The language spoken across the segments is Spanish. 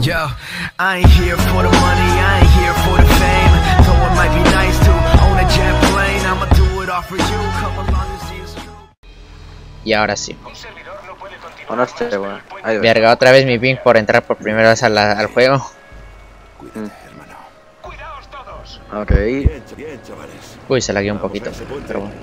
Yo, I ain't here for the money, I ain't here for the fame. Though it might be nice to own a jet plane, I'ma do it all for you, come along and see it's true. Y ahora sí. O no sé, bueno. Verga, otra vez mi ping por entrar por primera vez al juego. Ok. Uy, se lagueó un poquito, pero bueno.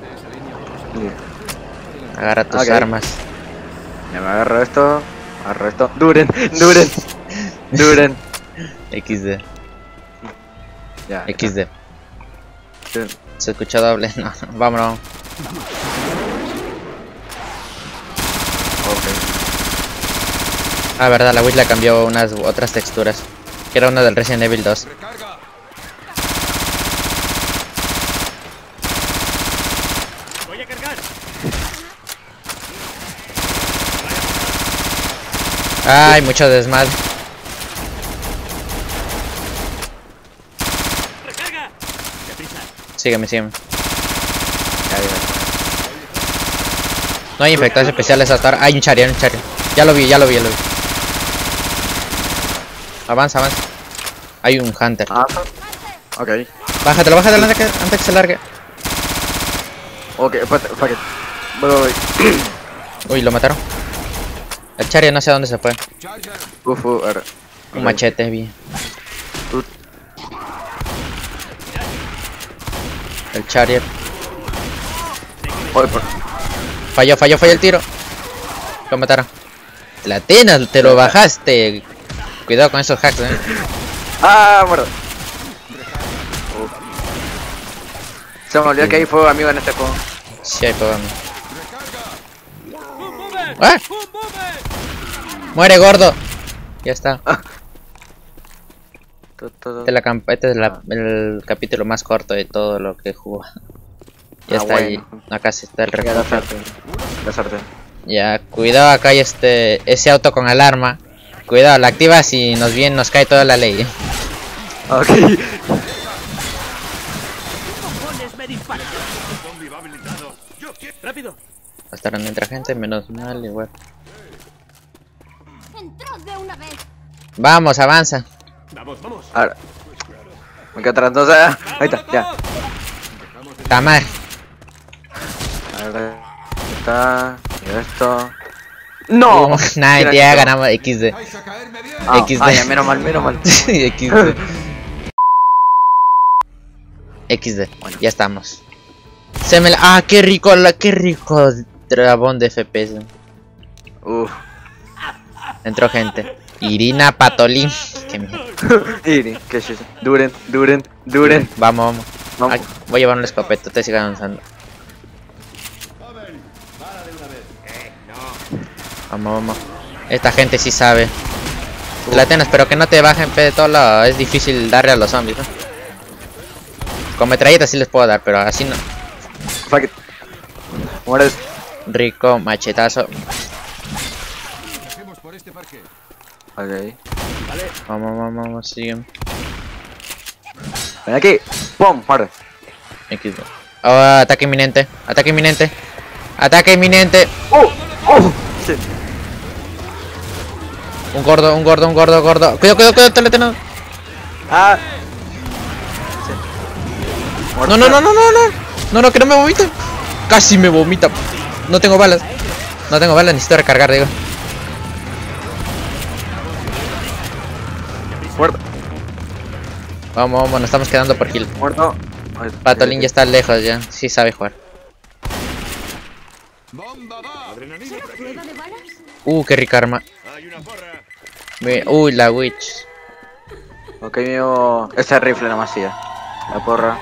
Agarra tus armas. Ya me agarro esto. Agarro esto. Duren, duren. Duren. XD. Ya. XD. Sí. Se escucha doble. No, no, vámonos. Ok. Ah, verdad, la Witch le cambió unas otras texturas. Que era una del Resident Evil 2. Voy a cargar. Ay, mucho desmadre. Recarga. Deprisa. Sígueme, sígueme. Ya. No hay infectados especiales hasta ahora. Hay un chariot, un chariot. Ya lo vi, ya lo vi, ya lo vi. Avanza, avanza. Hay un hunter. Ah, ok. Bájatelo, bájatelo antes que se largue. Ok, fuck it. Voy. Uy, lo mataron. El chariot no sé a dónde se fue. Ahora. Un machete, bien. El chariot. Falló el tiro. Lo mataron. La Atenas, te lo bajaste. Cuidado con esos hacks, Ah, muerto. Se me olvidó que hay fuego amigo en este juego. Sí, hay fuego. ¡Ah! ¡Muere, gordo! Ya está. Este es el capítulo más corto de todo lo que jugó. Ya está ahí. Acá se está el refugio. La sartén. Ya, cuidado, acá hay ese auto con alarma. Cuidado, la activas y nos cae toda la ley. Ok. Rápido. Hasta donde entra gente, menos mal, igual. Vamos, avanza. Vamos, vamos. Ahora. Me quedo atrás, entonces. Ahí está, ya. Tamar. Ahora está. Y esto. ¡No! Nadie, ya ganamos XD. XD. Ya, menos mal, menos mal. XD. XD. Bueno, ya estamos. ¡Ah, qué rico dragón de FPS! Entró gente. Irina Patolín. Qué mierda. Iri, qué es eso. Duren. Vamos. Ay, voy a llevar un escopeta, te sigan avanzando. Vamos. Esta gente sí sabe. La Atenas, pero que no te bajen de todo lado. Es difícil darle a los zombies, ¿no? Con metralletas sí les puedo dar, pero así no. Fuck it. Mueres. Rico, machetazo. Ok. Vamos, siguen. Ven aquí. ¡Pum! Muerde. XD. Oh, ataque inminente. Ataque inminente. Sí. Un gordo. Cuidado, teleteno. Ah. Sí. No, que no me vomita. Casi me vomita. No tengo balas, necesito recargar, digo. Muerto. Vamos, nos estamos quedando por kill. Muerto. Patolín ya está lejos ya. Sí sabe jugar. Qué rica arma. Uy, la Witch. Ok, mío. Ese rifle nomás ya. La porra.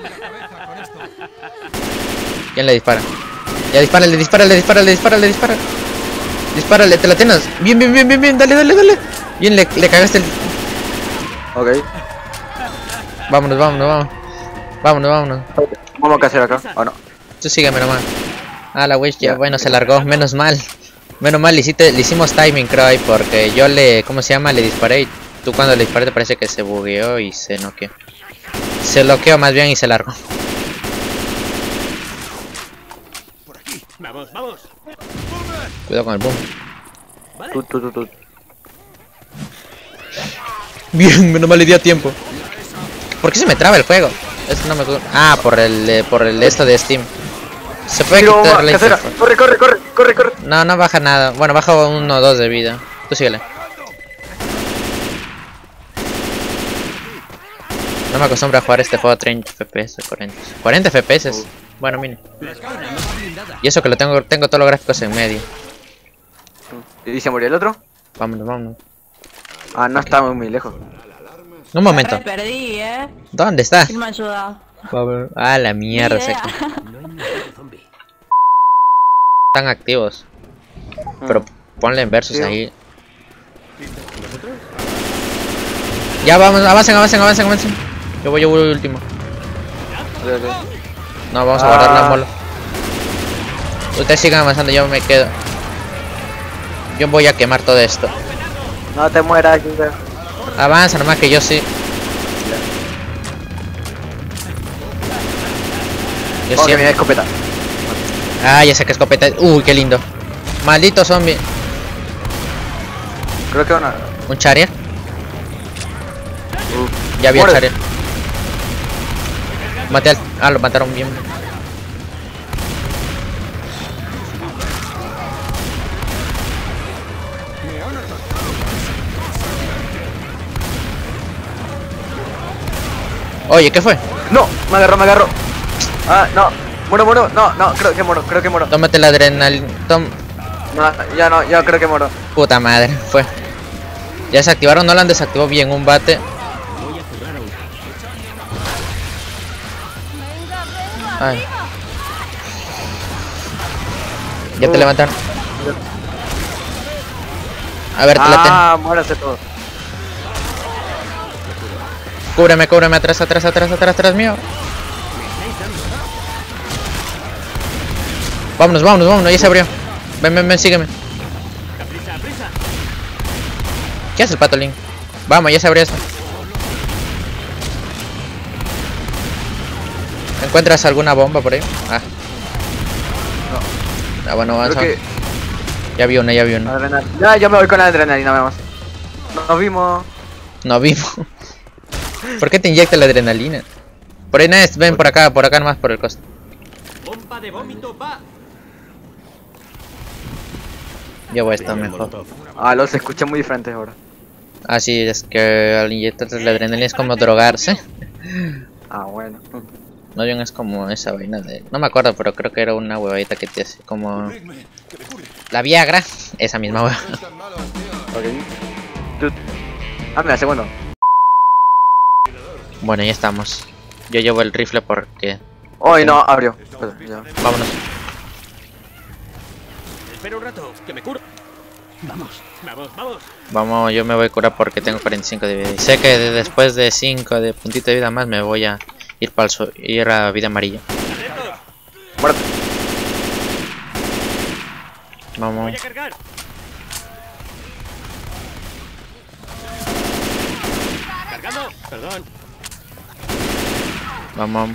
¿Quién le dispara? Ya dispárale. Dispárale, te la tienes. Bien, dale. Bien, le cagaste el... Ok. Vámonos. Vamos a hacer acá. ¿O no? Tú sígueme nomás. Ah, la Witch ya, bueno, se largó. Menos mal, le hicimos timing, creo ahí, porque yo ¿cómo se llama? Le disparé y tú cuando le disparé te parece que se bugueó y se noqueó. Se bloqueó más bien y se largó. Vamos. Cuidado con el boom. Tú. Bien, menos mal le di a tiempo. ¿Por qué se me traba el juego? Esto no me gusta. Ah, por el esto de Steam. Se puede Tiro quitar bomba, la casera. interfaz. Corre, corre, corre, corre, corre. No, no baja nada. Bueno, baja 1 o 2 de vida. Tú síguele. No me acostumbro a jugar este juego a 30 FPS, 40 FPS. Bueno, mire. Y eso que lo tengo todos los gráficos en medio. ¿Y se murió el otro? Vámonos, vámonos. Ah, no está muy lejos. Un momento. Me perdí, ¿Dónde está? ¿Quién me ayuda? Ah, la mierda. Ni idea. Están activos. Pero ponle en versus Sí. ahí. Ya vamos, avancen, avancen, avancen, avancen. Yo voy último. No, vamos a guardar la mola. Ustedes sigan avanzando, yo me quedo. Yo voy a quemar todo esto. No te mueras, Giga. Avanza nomás que yo sí. Yo Oh, sí. que viene escopeta. Ah, ya sé que escopeta. Uy, qué lindo. Maldito zombie. Creo que una. Un Charrier. Ya vi el Muere. Charrier. Maté al... Ah, lo mataron bien. Oye, ¿qué fue? No, me agarró, me agarró. Ah, no. Muero, muero. No, no, creo que muero. Tómate la adrenalina. No, ya creo que muero. Puta madre, fue. Ya se activaron, no lo han desactivado bien. Un bate. Ay. Ya te levantaron. A ver, te la Ah, muérase todo. Cúbreme, cúbreme, atrás, atrás, atrás, atrás, atrás mío. Vámonos, vámonos, vámonos, ya se abrió. Ven, ven, ven, sígueme. ¿Qué hace el pato Link? Vamos, ya se abrió esto. ¿Encuentras alguna bomba por ahí? Ah. Ah, bueno, avanza. Creo que. Ya vi una, ya vi una. Adrenalina. Ya, yo me voy con la adrenalina, vamos. Nos vimos. No vimos. ¿Por qué te inyecta la adrenalina? Por ahí Nest, ven por acá nomás por el costo. Bomba de vómito, va. Yo voy a estar mejor. Ah, los escuché muy diferentes ahora. Ah, sí, es que al inyectarte la adrenalina es como drogarse. Ah, bueno. No bien es como esa vaina de... No me acuerdo, pero creo que era una huevadita que te hace como... La Viagra, esa misma hueva. Ok. Ah, mira, segundo. Bueno, ya estamos. Yo llevo el rifle porque... Hoy no, abrió. Ya. Vámonos. Espera un rato, que me curo. Vamos, vamos, vamos. Vamos, yo me voy a curar porque tengo 45 de vida. Y sé que después de 5 de puntito de vida más me voy a ir para ir a vida amarilla. Muerte. Vamos. Voy a cargar. Cargando. Perdón. Vamos.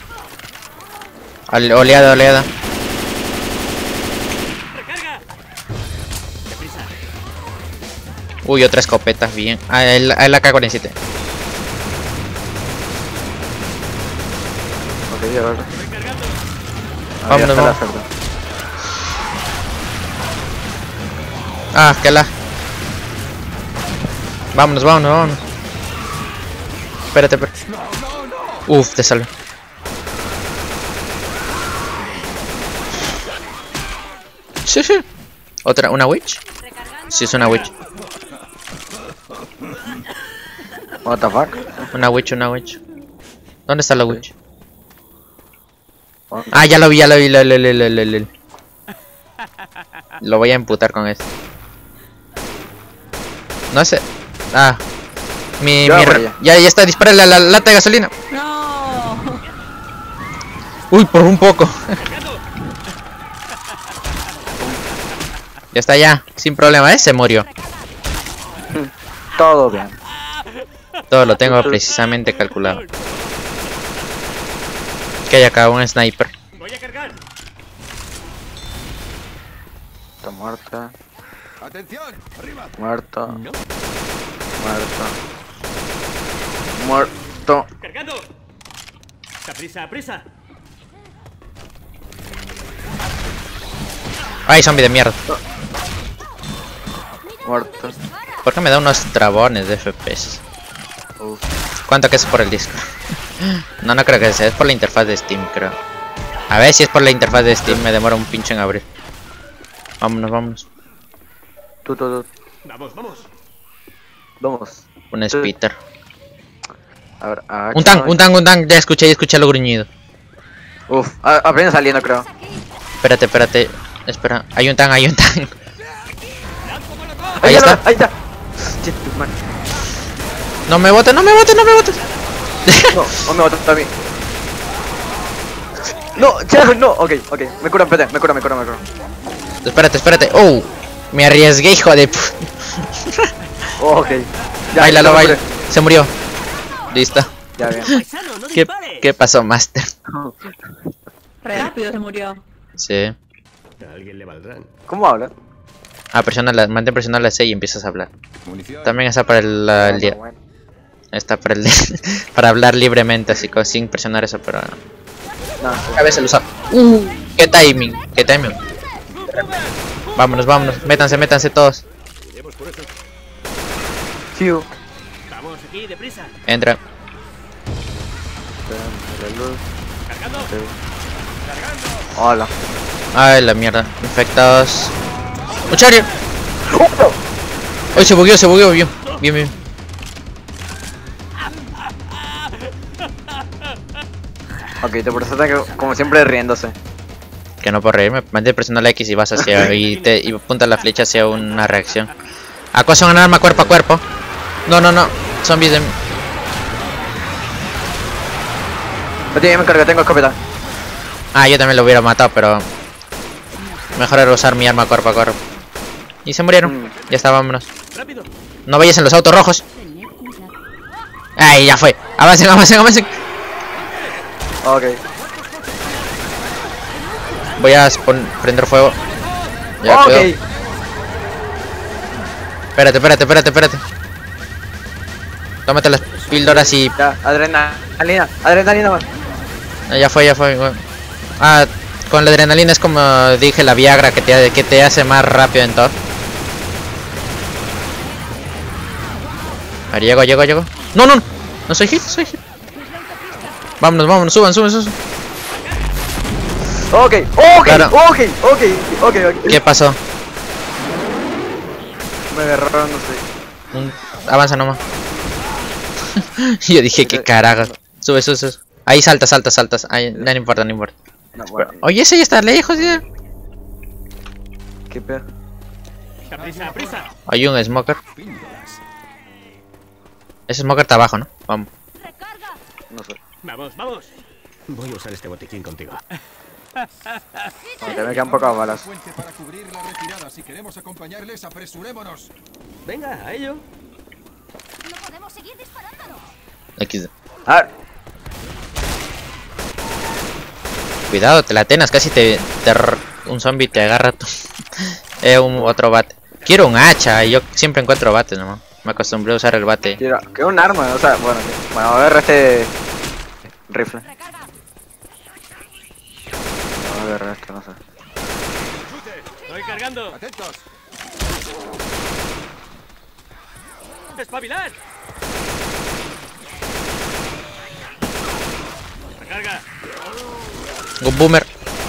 Oleada, oleada. Recarga. Deprisa. Uy, otra escopeta, bien. Ah, el AK-47. Ok, a ver. Estoy cargando. Vámonos, Está la vamos. cerda. Ah, que la... Vámonos, vámonos, vámonos. Espérate, espérate. Uf, te salvo. Sí, sí. ¿Otra? ¿Una witch? Sí, es una witch. What the fuck? Una witch, una witch. ¿Dónde está la witch? Ah, ya lo vi, Lo voy a imputar con esto. No sé. Ah. Ya, vaya. Ya está, dispara la lata de gasolina. No. Uy, por un poco. Ya está, ya. Sin problema, se murió. Todo bien. Todo lo tengo precisamente calculado. Que hay acá un sniper. Voy a cargar. Está muerta. ¡Atención! ¡Arriba! Muerto. No. Muerto. Muerto. ¡Cargando! ¡A prisa, a prisa! Ay, zombie de mierda. Muerto. ¿Por qué me da unos trabones de FPS? Uf. ¿Cuánto que es por el disco? No, no creo que sea. Es por la interfaz de Steam, creo. A ver si es por la interfaz de Steam. Me demora un pinche en abrir. Vámonos, vámonos. Tú. ¡Vamos, vamos! Vamos. Un spitter. A ver, Un tank. Ya escuché lo gruñido. Uf, apenas saliendo, creo. Espérate. Espera. Hay un tank. Ahí Ahí está. Ahí está. Shit, man. No me botes. No me botas a mí. No. Ok. Me cura, espérate. Me cura. Espérate. Oh, me arriesgué, hijo de Ok. Báilalo. curé. Se murió. Listo. Ya, bien. ¡Paisano, no dispares! ¿Qué pasó, Master? Rápido se murió. Sí. A alguien le valdrán. ¿Cómo habla? Mantén presionar la C y empiezas a hablar. También está para el día. Bueno. Está para para hablar libremente, así que sin presionar eso, pero No, a veces lo usa. Qué timing. Vámonos. Métanse todos. Fiu. ¡Vamos, aquí, deprisa! Entra. ¡Cargando! Hola. Ay, la mierda. Infectados. ¡Muchario! Hoy se bugueó, bien. Ok, te presenta como siempre riéndose. Que no puedo reírme. Mantén presionando la X y vas hacia y apunta la flecha hacia una reacción. Acoso un arma cuerpo a cuerpo. No. Zombies de... Ya me encargo, tengo escopeta. Ah, yo también lo hubiera matado, pero mejor era usar mi arma cuerpo a cuerpo. Y se murieron. Ya está, vámonos. ¡Rápido! No vayas en los autos rojos. Ay, ya fue. Avancen. Ok. Voy a prender fuego. Ya, Ok. cuidado. Espérate. Tómate las píldoras y... Ya, adrenalina, man. Ya fue. Bueno. Ah, con la adrenalina es como dije la Viagra que te hace más rápido en todo. A ver, llego. No soy hit. Vámonos, suban. Ok. Claro. Ok. ¿Qué pasó? Me agarraron, no sé. Avanza nomás. Yo dije que carajo. Sube. Ahí saltas. Ahí, no importa. No, bueno. Oye, ese ya está lejos ya. ¿Qué pedo? ¡A prisa! Hay un smoker. Ese smoker está abajo, ¿no? Vamos. No sé. ¡Vamos! Voy a usar este botiquín contigo. Ok, me quedan pocas balas. Para cubrir la retirada, si queremos acompañarles, apresurémonos. ¡Venga, a ello! No podemos seguir disparándonos. XD. A ver. Cuidado, te la tenas, casi un zombie te agarra tu... otro bate. Quiero un hacha, yo siempre encuentro bates nomás. Me acostumbré a usar el bate. Tira, que un arma, o sea, bueno, a ver este rifle. A ver esto, no sé. ¡Estoy cargando! Atentos. ¡Espabilad! ¡Recarga! Un boomer.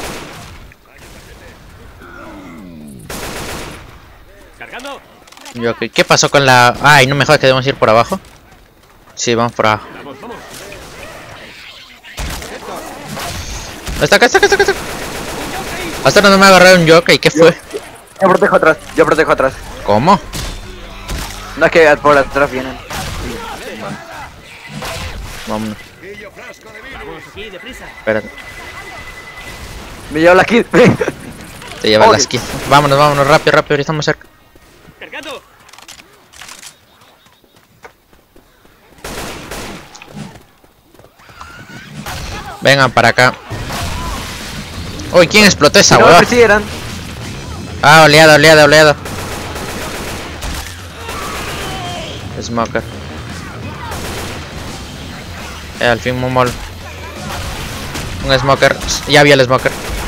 ¡Cargando! ¿Qué pasó con la...? Ay, no me jodas que debemos ir por abajo. Sí, vamos por abajo. ¡Vamos! Está acá. Hasta ahora no me agarraron un jockey, ¿qué fue? Yo protejo atrás. ¿Cómo? No es que por atrás vienen. Vámonos. ¡Vamos aquí, deprisa! Espérate. Me llevo la kit. Te llevas Ok. la skin. Vámonos, rápido, ahorita estamos cerca. ¡Cargando! Vengan para acá. Uy, ¿quién explotó esa No me hueá? persiguieran. Ah, oleada. Smoker. Al fin Mumol. Un smoker. Ya vi el smoker.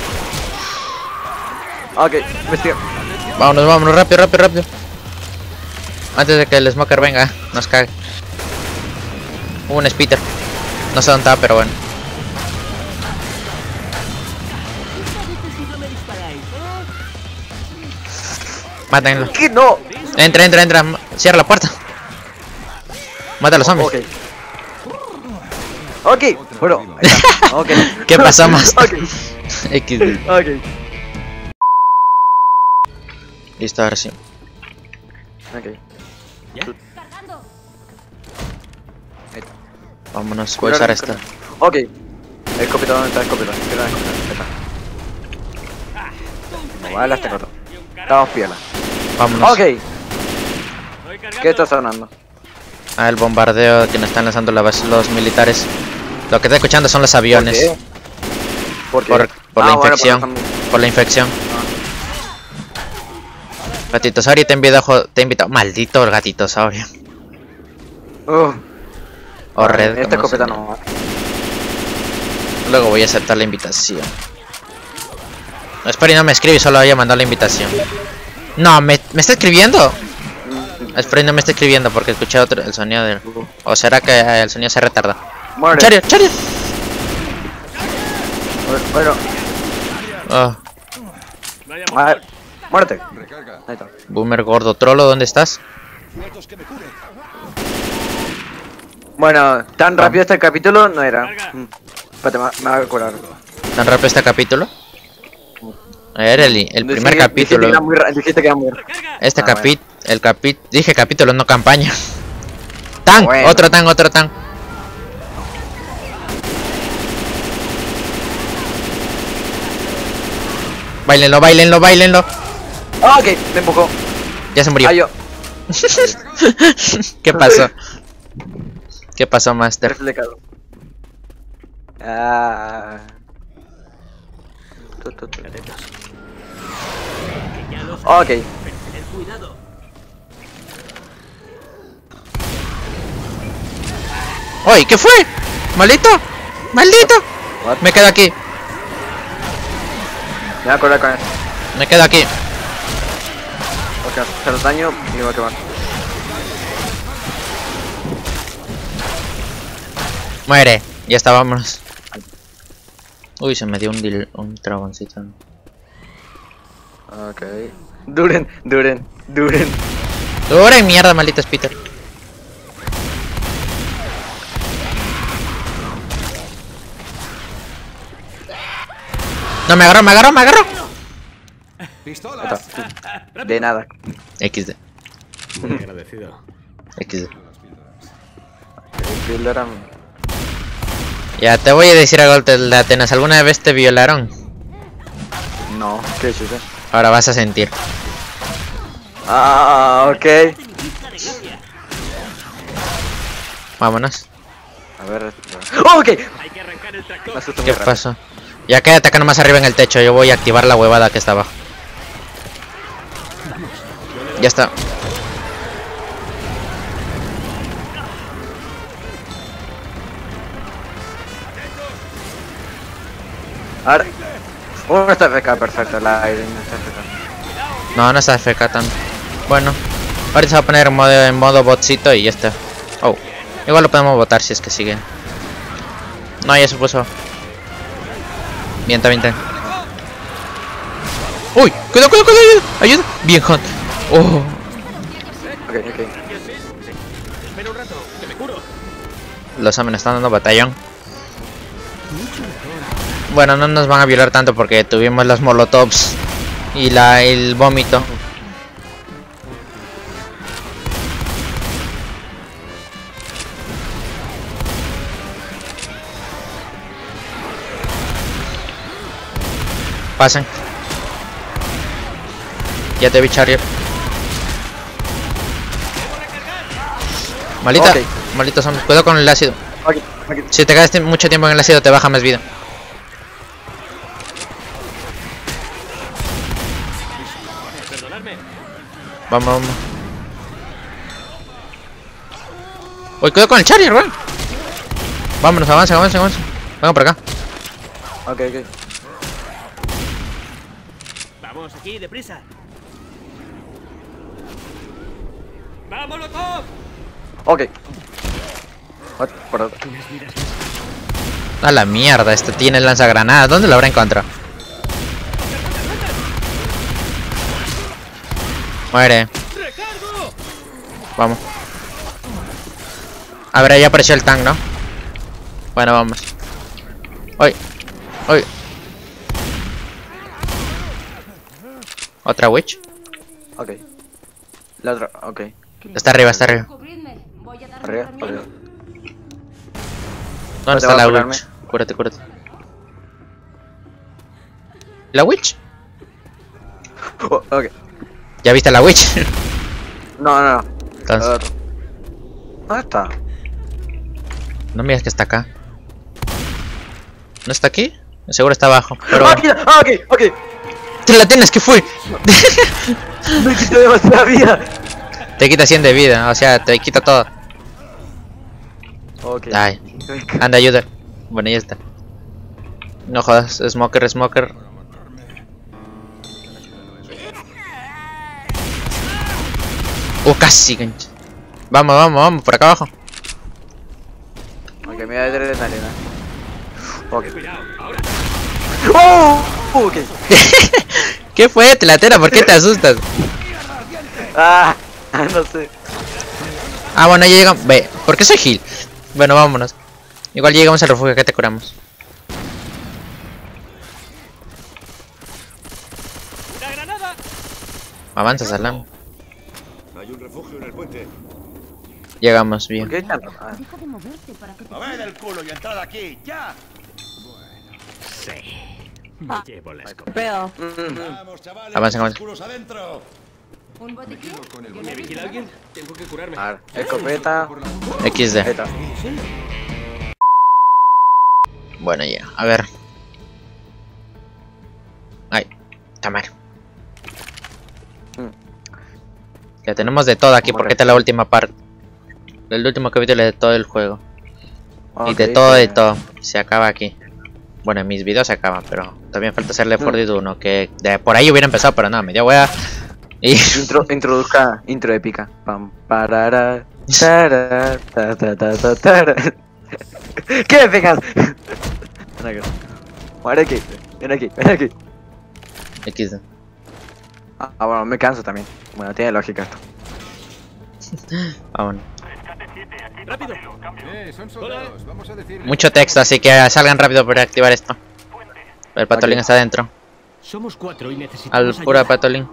Ok, vestido. Vámonos, vámonos, rápido, rápido, rápido. Antes de que el smoker venga, nos cague. Hubo un spitter. No sé dónde está, pero bueno. Mátenlo. ¿Qué no? Entra, entra, entra. Cierra la puerta. Mata a los zombies. Ok. Ok, bueno, ahí está. Ok. ¿Qué pasó más? Ok, XD. ok. Listo, ahora sí. Ok. Cargando. Vámonos, voy a usar esta. Ok. El escopeta, ¿dónde está el escopeta? Ahí está. No vale, hasta corto. Estamos piola. Vámonos. Ok. ¿Qué está sonando? Ah, el bombardeo que nos están lanzando los militares. Lo que está escuchando son los aviones. ¿Por qué? Por la Bueno, infección. Por la infección. Gatitosaurio te ha invitado. Maldito el gatitosaurio. O red. Esta como escopeta se no. Luego voy a aceptar la invitación. No, espera, y no me escribe, solo voy a mandar la invitación. No, ¿me está escribiendo? Espera, y no me está escribiendo porque escuché el sonido del... ¿O será que el sonido se retarda? Muere. ¡Chario, chario! Bueno, Oh, a ver, muérete. Recarga. Ahí está. boomer gordo trolo, ¿dónde estás? Datos que me curen. Bueno, tan rápido este capítulo no era. Espérate, me va a curar. ¿Tan rápido este capítulo? Era el primer capítulo. Dijiste que era muy Este Ah, bueno. dije capítulo, no campaña. ¡Tan! Bueno. Otro tan, otro tan. Báilenlo, báilenlo, báilenlo. Ah, ok, me empujó. Ya se murió. Ah, yo. ¿Qué pasó? ¿Qué pasó, Master? Reflejado. Ah. Ok. ¡Uy! ¿Qué fue? ¡Maldito! ¡Maldito! What? Me quedo aquí. Me voy a curar con esto. Me quedo aquí. Ok, hacer los daño y me voy a quemar. Muere. Ya está, vámonos. Uy, se me dio un dragoncito. Ok. Duren. ¡Dura en mierda, maldito Peter! No, me agarró, me agarró, me agarró. Ahí Pistolas. está. De nada. XD. Muy agradecido. XD. El kill era... Ya te voy a decir algo de Atenas. ¿Alguna vez te violaron? No, qué chiste. Ahora vas a sentir. Ah, ok. Vámonos. A ver. ¡Oh, ok! Hay que arrancar el tractor. Me asusto muy ¿Qué rápido. pasó? Ya quédate acá nomás arriba en el techo. Yo voy a activar la huevada que está abajo. Ya está. Ahora. Uno está FK, perfecto. La aire no está FK. No, no está FK tan. Bueno. Ahorita se va a poner en modo botcito y ya está. Oh. Igual lo podemos botar si es que sigue. No, ya se puso. Vienta, vienta. ¡Uy! ¡Cuidado, cuidado, cuidado! ¡Ayuda! ¡Bien, Hunt! ¡Oh! Ok. Espera un rato, que me curo. Los hombres están dando batallón. Bueno, no nos van a violar tanto porque tuvimos las molotovs y el vómito. Pasen. Ya te vi, Charrier. Maldita, Ok. malditos zombies. Cuidado con el ácido. Ok. Si te quedas mucho tiempo en el ácido te baja más vida. Perdonadme. Vamos, vamos. Uy, cuidado con el Charrier, weón. Vámonos, avanza. Venga por acá. Ok. Vamos, aquí, deprisa. ¡Vamos, loco! Ok. Por otro. A la mierda, este tiene lanzagranadas. ¿Dónde lo habrá encontrado? Muere. ¡Recargo! Vamos. A ver, ahí apareció el tank, ¿no? Bueno, vamos. ¡Uy! ¿Otra witch? Ok. La otra, ok. Está arriba. Cubridme. Voy a darme Arriba, un arriba. remedio. ¿Dónde Te está va a la curarme. witch? Cúrate. ¿La witch? Oh, ok. ¿Ya viste la witch? No. Entonces, Otro. ¿Dónde está? no me digas que está acá. ¿No está aquí? Seguro está abajo. Pero... Aquí, ok. ¡Te la tienes! ¿Qué fue? Me quitó demasiada vida. Te quita 100 de vida, o sea, te quita todo. Ok. Ay, anda, ayuda. Bueno, ya está. No jodas, smoker. Casi, gancho. Vamos, por acá abajo. Ok, me voy a dar adrenalina. Ok. Cuidado, ahora. Ok. ¿Qué fue, telatera? ¿Por qué te asustas? No sé. Ah, bueno, ya llegamos. Ve, ¿por qué soy heal? Bueno, vámonos. Igual ya llegamos al refugio, que te curamos. ¡Una granada! Avanza, Salam. Hay un refugio en el puente. Llegamos ¿Por bien. qué tan Deja de moverte para que te... ¡Moved el culo y entrad aquí! ¡Ya! Me llevo la escopeta. Pedo. ¡Vamos, chavales! Avanza. ¡Los culos adentro! ¿Un botiquín? ¿Me vigila alguien? Tengo que curarme. A ver, escopeta. XD. Ahí está. Bueno, ya, a ver. Ay, cámara. Ya tenemos de todo aquí porque esta es la última parte. El último capítulo de todo el juego. Y de todo. Se acaba aquí. Bueno, en mis videos se acaban, pero también falta hacerle Left 4 Dead 1, que de por ahí hubiera empezado, pero nada, me dio wea. Y... Introduzca intro épica. Pam, parara, tara, ta, ta, ta, ta, tara. ¿Qué me pegas? Ven aquí. Ven aquí. XD. Bueno, me canso también. Bueno, tiene lógica esto. Vámonos. ¡Rápido! Son soldados. Vamos a decir. Mucho texto, así que salgan rápido para activar esto. El patolín está adentro. Somos 4 y necesitamos Al pura ayuda. patolín.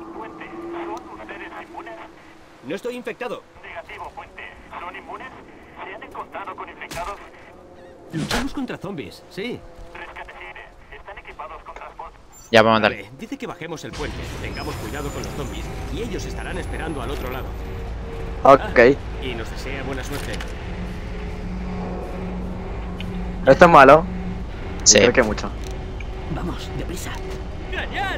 No estoy infectado. Negativo, Puente. ¿Son inmunes? ¿Se han encontrado con infectados? Luchamos contra zombies, sí. Rescate Cire. ¿Están equipados con transporte? Ya vamos a darle. Vale, dice que bajemos el puente, tengamos cuidado con los zombies y ellos estarán esperando al otro lado. Ok. Y nos desea buena suerte. Esto es malo. Sí. Creo que mucho. Vamos, deprisa. ¡Gañán!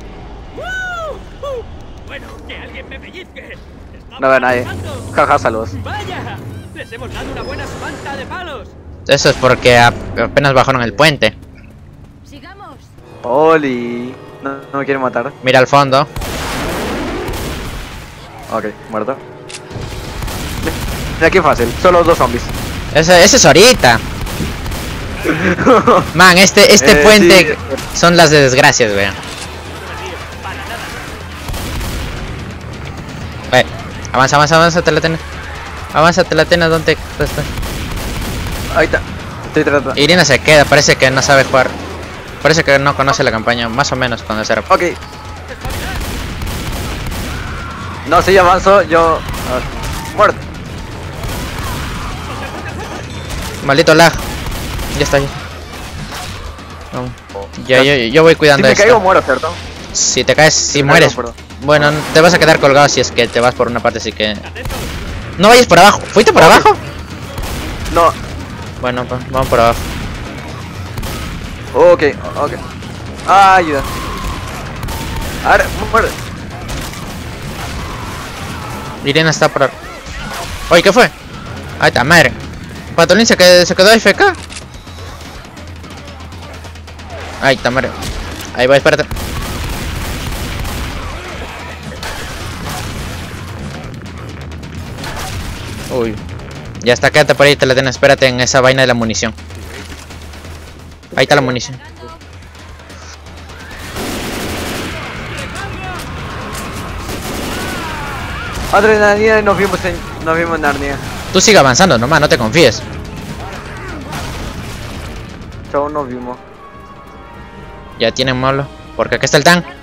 ¡Woo! Bueno, que alguien me pellizque. No veo a nadie. ¡Estamos Jaja, saludos. ¡Vaya! Les hemos dado una buena espanta de palos. Eso es porque apenas bajaron el puente. Sigamos. Oli. No me quieren matar. Mira al fondo. Ok, muerto. Mira qué fácil. Solo 2 zombies. Ese es ahorita. Man, este puente son las de desgracias, vean. Avanza, Telatena. Avanza, Telatena, ¿dónde estás? Ahí está. Estoy tratando. Irina se queda, parece que no sabe jugar. Parece que no conoce la campaña, más o menos conocer. Ok. No, si yo avanzo, yo... muerto. Maldito lag. Ya está. Vamos. Yo voy cuidando Si me esto. caigo muero, ¿cierto? Si te caes, si me mueres. caigo, perdón. Bueno, te vas a quedar colgado si es que te vas por una parte, así que... No vayas por abajo. ¿Fuiste por abajo? No. Bueno, pues vamos por abajo. Ok. Ayuda. A ver, muere. Irina está por... Oye, ¿qué fue? Ahí está, madre. Patolín se quedó AFK. Ay, Tamara. Ahí va, espérate. Uy. Ya está, quédate por ahí, te la tienes. Espérate en esa vaina de la munición. Ahí está la munición. Adrenalina y nos vimos en Narnia. Tú sigue avanzando nomás, no te confíes. Chau, nos vimos. Ya tienen malo. Porque acá está el tank.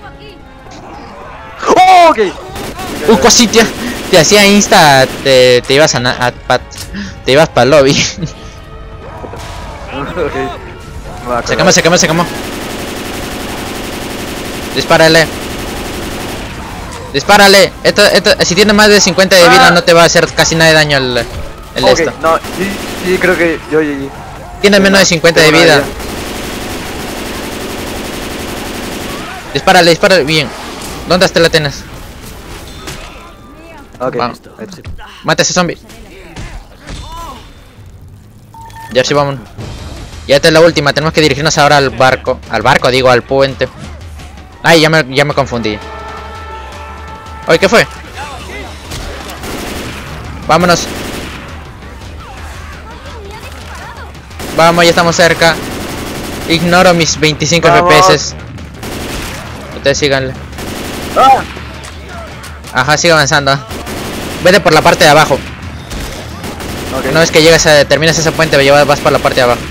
¡Oh, ok! Casi te hacía insta, te ibas te ibas para el lobby. Se quemó. Dispárale. Esto, si tiene más de 50 de vida no te va a hacer casi nada de daño el esto. No, sí, creo que yo. Tiene menos de 50 de vida. Dispárale, bien. ¿Dónde te la tienes? Ok. Vamos. Mata a ese zombie. Ya sí, vamos. Ya esta es la última, tenemos que dirigirnos ahora al barco. Al puente. Ay, ya me confundí. Oye, ¿qué fue? Vámonos. Vamos, ya estamos cerca. Ignoro mis 25 FPS. Ustedes síganle. ¡Ah! Ajá, sigue avanzando. Vete por la parte de abajo. Okay. Una vez que llegas terminas ese puente, vas por la parte de abajo.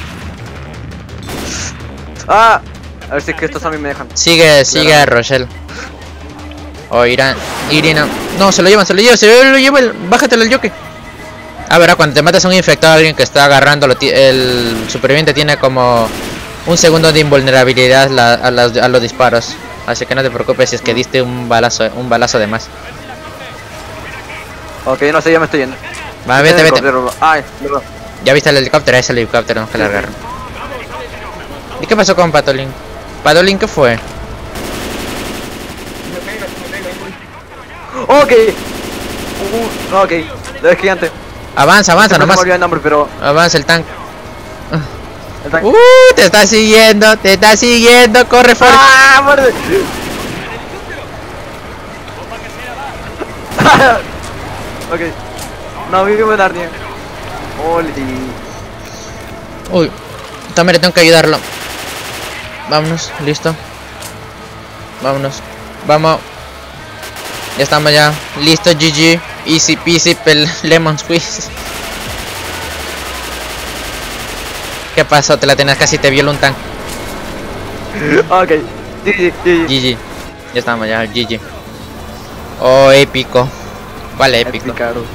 ¡Ah! A ver si es que estos zombies me dejan. Sigue a Rochelle. O Irina. No, se lo llevan. Bájatelo el yoke. A ver, cuando te matas a un infectado, alguien que está agarrándolo, el superviviente tiene como un segundo de invulnerabilidad a los disparos. Así que no te preocupes si es que diste un balazo de más. Ok, no sé, ya me estoy yendo. Va, vete. Ay, perdón. Ya viste el helicóptero, es el helicóptero, tenemos que largar. ¿Y qué pasó con Patolín? ¿Patolín qué fue? Ok. Ok. Es gigante. Avanza, No nomás. me olvidé el nombre, pero Avanza el tanque. el tanque. Te está siguiendo, corre fuerte. ¡Ah, muerde! Ok. No, vivo en Narnia. Oli. Uy, también tengo que ayudarlo. Vámonos, listo. Vamos. Ya estamos ya. Listo, GG. Easy peasy, lemon squeeze. ¿Qué pasó? Te la tenías casi, te violó un tanque. Ok. GG. GG. Ya estamos ya, GG. Oh, épico. ¿Cuál épico?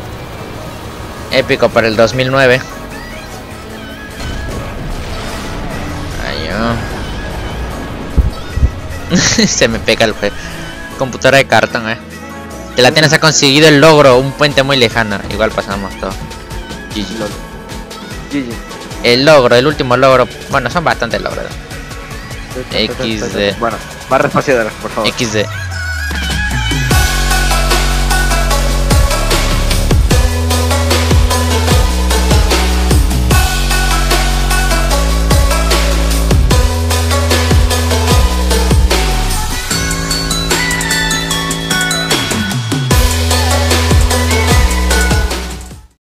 Épico para el 2009. Ay, se me pega el juego. Computadora de cartón, Te la tienes, ha conseguido el logro, un puente muy lejano. Igual pasamos todo. GG. El último logro. Bueno, son bastantes logros. XD. Bueno, más despacio, por favor. XD.